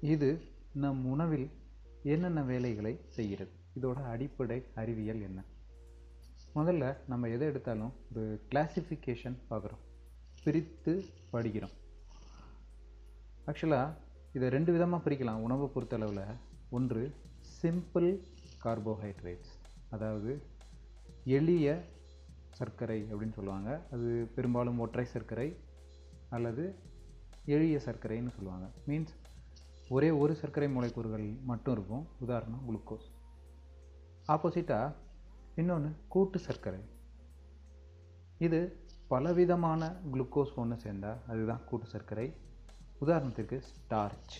இது நம் உணவில் என்னென்ன வேலைகளை செய்கிறது, இதோட அடிப்படை அறிவியல் என்ன? முதல்ல நம்ம எதை எடுத்தாலும் ஒரு கிளாசிஃபிகேஷன் பார்க்குறோம், பிரித்து படிக்கிறோம். ஆக்சுவலாக இதை 2 விதமாக பிரிக்கலாம் உணவை பொறுத்தளவில். ஒன்று சிம்பிள் கார்போஹைட்ரேட்ஸ், அதாவது எளிய சர்க்கரை அப்படின்னு சொல்லுவாங்க. அது பெரும்பாலும் ஒற்றை சர்க்கரை அல்லது எளிய சர்க்கரைன்னு சொல்லுவாங்க. மீன்ஸ் ஒரே ஒரு சர்க்கரை மூலக்கூறுகள் மட்டும் இருக்கும். உதாரணம் குளுக்கோஸ். ஆப்போசிட்டாக இன்னொன்று கூட்டு சர்க்கரை. இது பலவிதமான குளுக்கோஸ் ஒன்று சேர்ந்தால் அதுதான் கூட்டு சர்க்கரை. உதாரணத்திற்கு ஸ்டார்ச்.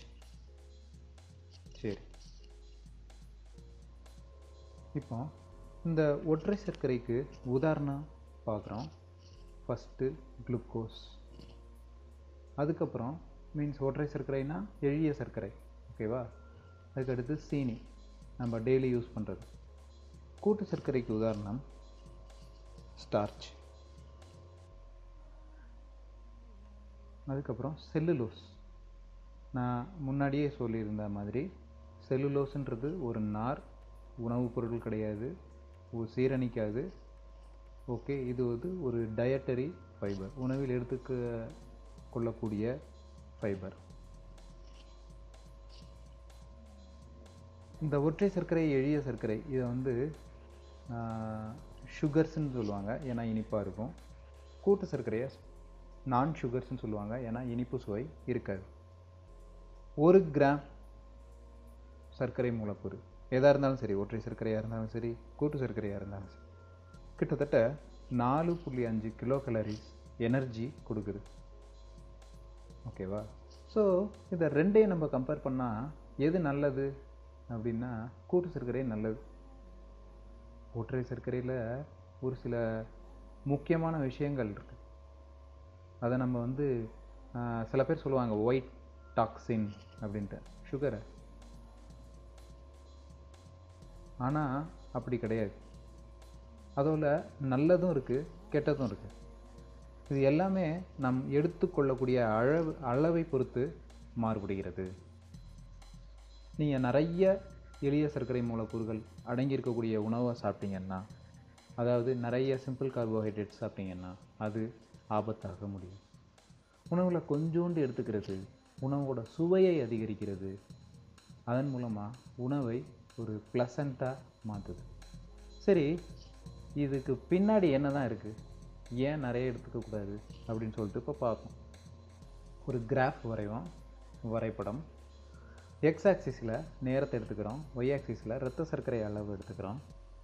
சரி, இப்போ இந்த ஒற்றை சர்க்கரைக்கு உதாரணம் பார்க்குறோம். ஃபஸ்ட்டு குளுக்கோஸ், அதுக்கப்புறம் மீன்ஸ் ஒற்றை சர்க்கரைனா எளிய சர்க்கரை, ஓகேவா? அதுக்கடுத்து சீனி, நம்ம டெய்லி யூஸ் பண்ணுறது. கூட்டு சர்க்கரைக்கு உதாரணம் ஸ்டார்ச். அதுக்கப்புறம் செல்லுலோஸ். நான் முன்னாடியே சொல்லியிருந்த மாதிரி செல்லுலோஸ்ன்றது ஒரு நார், உணவுப் பொருட்கள் கிடையாது, சீரணிக்காது. ஓகே, இது ஒரு டயட்டரி ஃபைபர், உணவில் எடுத்துக்கொள்ளக்கூடிய ஃபைபர். இந்த ஒற்றை சர்க்கரை எளிய சர்க்கரை இதை சுகர்ஸ்ன்னு சொல்லுவாங்க, ஏன்னா இனிப்பாக இருக்கும். கூட்டு சர்க்கரையை நான் சுகர்ஸ்ன்னு சொல்லுவாங்க, ஏன்னா இனிப்பு சுவை இருக்காது. 1 கிராம் சர்க்கரை மூலக்கூறு எதாக இருந்தாலும் சரி, ஒற்றை சர்க்கரையாக இருந்தாலும் சரி, கூட்டு சர்க்கரையாக இருந்தாலும் சரி, கிட்டத்தட்ட 4.5 கிலோ கலோரிஸ் எனர்ஜி கொடுக்குது, ஓகேவா? ஸோ இதை ரெண்டையும் நம்ம கம்பேர் பண்ணால் எது நல்லது அப்படின்னா கூட்டு சர்க்கரை நல்லது. ஒற்றை சர்க்கரையில் ஒரு சில முக்கியமான விஷயங்கள் இருக்குது. அதை நம்ம சில பேர் சொல்லுவாங்க ஒயிட் டாக்ஸின் அப்படின்ட்டு சுகரை. ஆனால் அப்படி கிடையாது. அதோட நல்லதும் இருக்குது, கெட்டதும் இருக்குது. இது எல்லாமே நம் எடுத்துக்கொள்ளக்கூடிய அளவை பொறுத்து மாறுபடுகிறது. நீங்கள் நிறைய எளிய சர்க்கரை மூலக்கூறுகள் அடங்கியிருக்கக்கூடிய உணவை சாப்பிட்டீங்கன்னா, அதாவது நிறைய சிம்பிள் கார்போஹைட்ரேட்ஸ் சாப்பிட்டீங்கன்னா அது ஆபத்தாக முடியும். உணவில் கொஞ்சோண்டு எடுத்துக்கிறது உணவோட சுவையை அதிகரிக்கிறது. அதன் மூலமாக உணவை ஒரு ப்ளசண்ட்டாக மாற்றுது. சரி, இதுக்கு பின்னாடி என்ன தான் இருக்குது, ஏன் நிறைய எடுத்துக்கக்கூடாது அப்படின்னு சொல்லிட்டு இப்போ பார்ப்போம். ஒரு கிராஃப் வரைவோம், வரைபடம். எக்ஸ் ஆக்சிஸில் நேரத்தை எடுத்துக்கிறோம், ஒய் ஆக்சிஸில் இரத்த சர்க்கரை அளவு எடுத்துக்கிறோம்.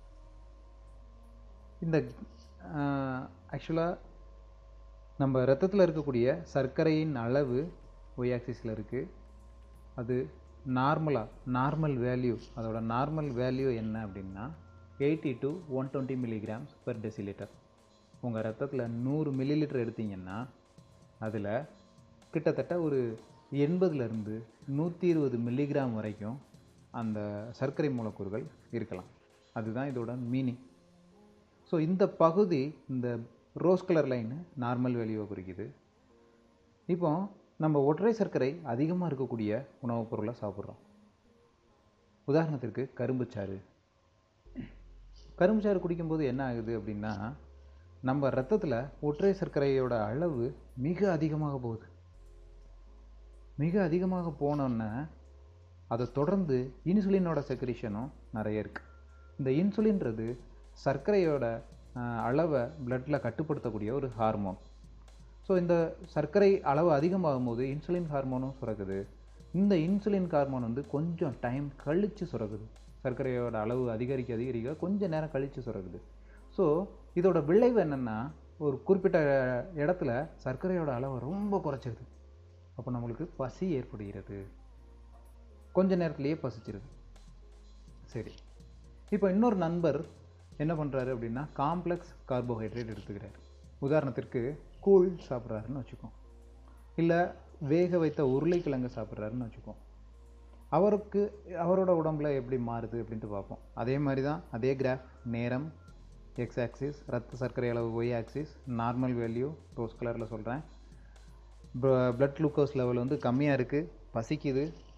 இந்த ஆக்சுவலாக நம்ம இரத்தத்தில் இருக்கக்கூடிய சர்க்கரையின் அளவு ஒய் ஆக்சிஸில் இருக்குது. அது நார்மல் வேல்யூ, அதோட நார்மல் வேல்யூ என்ன அப்படின்னா 80 to 120 மில்லிகிராம்ஸ் பெர் டெசிலிட்டர். உங்கள் ரத்தத்தில் 100 மில்லிலிட்டர் எடுத்தீங்கன்னா அதில் கிட்டத்தட்ட ஒரு 80லேருந்து 120 மில்லிகிராம் வரைக்கும் அந்த சர்க்கரை மூலக்கூறுகள் இருக்கலாம். அதுதான் இதோட மீனிங். ஸோ இந்த பகுதி, இந்த ரோஸ் கலர் லைனு நார்மல் வேல்யூவை குறிக்குது. இப்போ நம்ம ஒற்றை சர்க்கரை அதிகமாக இருக்கக்கூடிய உணவுப் பொருளை சாப்பிட்றோம். உதாரணத்திற்கு கரும்புச்சாறு. கரும்புச்சாறு குடிக்கும்போது என்ன ஆகுது அப்படின்னா, நம்ம ரத்தத்தில் ஒற்றை சர்க்கரையோட அளவு மிக அதிகமாக போகுது. மிக அதிகமாக போனோன்னே அதை தொடர்ந்து இன்சுலினோட செக்ரிஷனும் நிறைய இருக்குது. இந்த இன்சுலின்றது சர்க்கரையோட அளவை பிளட்டில் கட்டுப்படுத்தக்கூடிய ஒரு ஹார்மோன். ஸோ இந்த சர்க்கரை அளவு அதிகமாகும் போது இன்சுலின் ஹார்மோனும் சுரக்குது. இந்த இன்சுலின் ஹார்மோன் கொஞ்சம் டைம் கழித்து சுரக்குது. சர்க்கரையோட அளவு அதிகரிக்க கொஞ்சம் நேரம் கழித்து சுரக்குது. ஸோ இதோட விளைவு என்னென்னா, ஒரு குறிப்பிட்ட இடத்துல சர்க்கரையோட அளவை ரொம்ப குறைச்சிருது. அப்போ நம்மளுக்கு பசி ஏற்படுகிறது, கொஞ்ச நேரத்துலேயே பசிச்சிருது. சரி, இப்போ இன்னொரு நண்பர் என்ன பண்ணுறாரு அப்படின்னா காம்ப்ளெக்ஸ் கார்போஹைட்ரேட் எடுத்துக்கிறார். உதாரணத்திற்கு கூழ் சாப்பிட்றாருன்னு வச்சுக்கோம், இல்லை வேக வைத்த உருளைக்கிழங்கு சாப்பிட்றாருன்னு வச்சுக்கோம். அவரோட உடம்புல எப்படி மாறுது அப்படின்ட்டு பார்ப்போம். அதே மாதிரி தான், அதே கிராஃப், நேரம் எக்ஸ் ஆக்சிஸ், ரத்த சர்க்கரை அளவு Y axis, normal value rose கலரில் சொல்கிறேன். பிளட் குளுக்கோஸ் லெவல் கம்மியாக இருக்குது, பசிக்குது,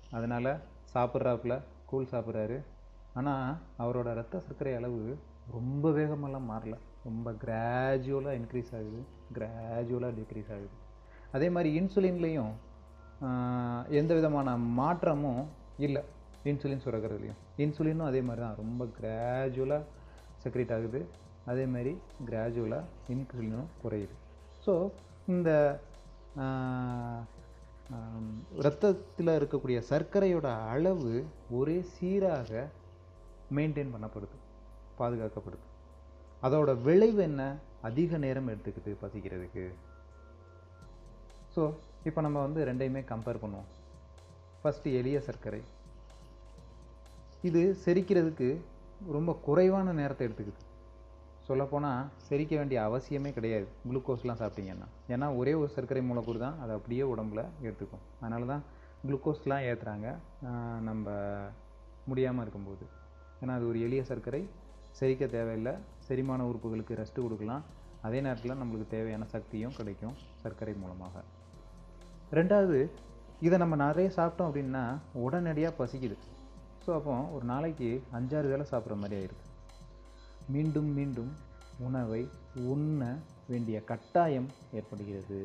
அதனால் சாப்பிட்றாப்புல கூழ் சாப்பிட்றாரு. ஆனால் அவரோட ரத்த சர்க்கரை அளவு ரொம்ப வேகமெல்லாம் மாறல, ரொம்ப கிராஜுவலாக இன்க்ரீஸ் ஆகுது, கிராஜுவலாக டிக்ரீஸ் ஆகுது. அதே மாதிரி இன்சுலின்லேயும் எந்த விதமான மாற்றமும் இல்லை. இன்சுலின் சுரக்கிறதுலையும் இன்சுலினும் அதே மாதிரி தான் ரொம்ப கிராஜுவலாக செக்ரேட் ஆகுது. அதேமாதிரி கிராஜுவலாக இன்சுலினும் குறையுது. ஸோ இந்த இரத்தத்தில் இருக்கக்கூடிய சர்க்கரையோட அளவு ஒரே சீராக மெயின்டைன் பண்ணப்படுது, பாதுகாக்கப்படுது. அதோட விளைவு என்ன? அதிக நேரம் எடுத்துக்குது பசிக்கிறதுக்கு. ஸோ இப்போ நம்ம வந்து ரெண்டையுமே கம்பேர் பண்ணுவோம். ஃபஸ்ட்டு எளிய சர்க்கரை. இது செரிக்கிறதுக்கு ரொம்ப குறைவான நேரத்தை எடுத்துக்குது. சொல்லப்போனால் செரிக்க வேண்டிய அவசியமே கிடையாது குளுக்கோஸ்லாம் சாப்பிட்டீங்கன்னா. ஏன்னா ஒரே ஒரு சர்க்கரை மூலக்கூறு தான் அதை அப்படியே உடம்புல எடுத்துக்கும். அதனால தான் குளுக்கோஸ்லாம் ஏற்றுறாங்க நம்ம முடியாமல் இருக்கும்போது. ஏன்னா அது ஒரு எளிய சர்க்கரை, செரிக்க தேவையில்லை, செரிமான உறுப்புகளுக்கு ரெஸ்ட்டு கொடுக்கலாம், அதே நேரத்தில் நம்மளுக்கு தேவையான சக்தியும் கிடைக்கும் சர்க்கரை மூலமாக. ரெண்டாவது, இதை நம்ம நிறைய சாப்பிட்டோம் அப்படின்னா உடனடியாக பசிக்குது. ஸோ அப்போ ஒரு நாளைக்கு 5-6 வேளை சாப்பிட்ற மாதிரி ஆயிடுது. மீண்டும் மீண்டும் உணவை உண்ண வேண்டிய கட்டாயம் ஏற்படுகிறது.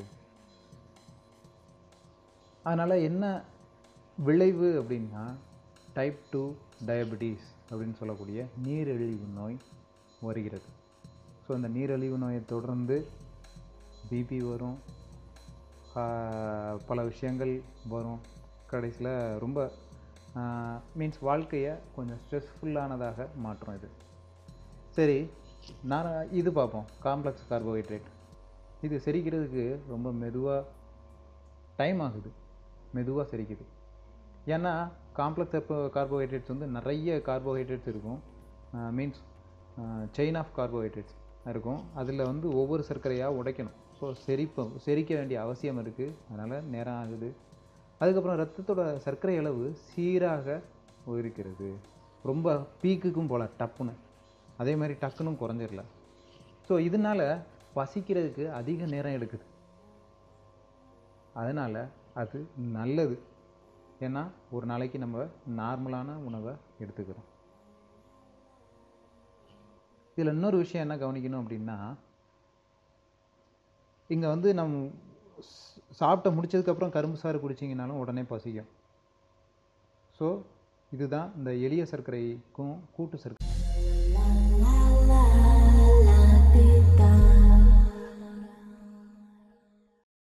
அதனால் என்ன விளைவு அப்படின்னா டைப் 2 டயபெட்டிஸ் அப்படின்னு சொல்லக்கூடிய நீரிழிவு நோய் வருகிறது. ஸோ இந்த நீரிழிவு நோயை தொடர்ந்து பிபி வரும், பல விஷயங்கள் வரும். கடைசியில் ரொம்ப மீன்ஸ் வாழ்க்கையை கொஞ்சம் ஸ்ட்ரெஸ்ஃபுல்லானதாக மாற்றும் இது. சரி, நான் இது பார்ப்போம், காம்ப்ளெக்ஸ் கார்போஹைட்ரேட். இது செரிக்கிறதுக்கு ரொம்ப மெதுவாக டைம் ஆகுது, மெதுவாக செரிக்குது. ஏன்னா காம்ப்ளெக்ஸ் கார்போஹைட்ரேட்ஸ் வந்து நிறைய கார்போஹைட்ரேட்ஸ் இருக்கும், மீன்ஸ் செயின் ஆஃப் கார்போஹைட்ரேட்ஸ் இருக்கும். அதில் வந்து ஒவ்வொரு சர்க்கரையாக உடைக்கணும். ஸோ செரிக்க வேண்டிய அவசியம் இருக்குது, அதனால் நேரம் ஆகுது. அதுக்கப்புறம் ரத்தத்தோட சர்க்கரை அளவு சீராக இருக்கிறது, ரொம்ப பீக்குக்கும் போல் டப்புன்னு, அதே மாதிரி டக்குன்னு குறைஞ்சிடல. ஸோ இதனால் பசிக்கிறதுக்கு அதிக நேரம் எடுக்குது. அதனால் அது நல்லது. ஏன்னா ஒரு நாளைக்கு நம்ம நார்மலான உணவை எடுத்துக்கிறோம். இதில் இன்னொரு விஷயம் என்ன கவனிக்கணும் அப்படின்னா, இங்கே வந்து நம்ம சாப்பிட்ட முடிச்சதுக்கப்புறம் கரும்பு சாறு குடிச்சிங்கனாலும் உடனே பசிக்கும். ஸோ இதுதான் இந்த எளிய சர்க்கரைக்கும் கூட்டு சர்க்கரை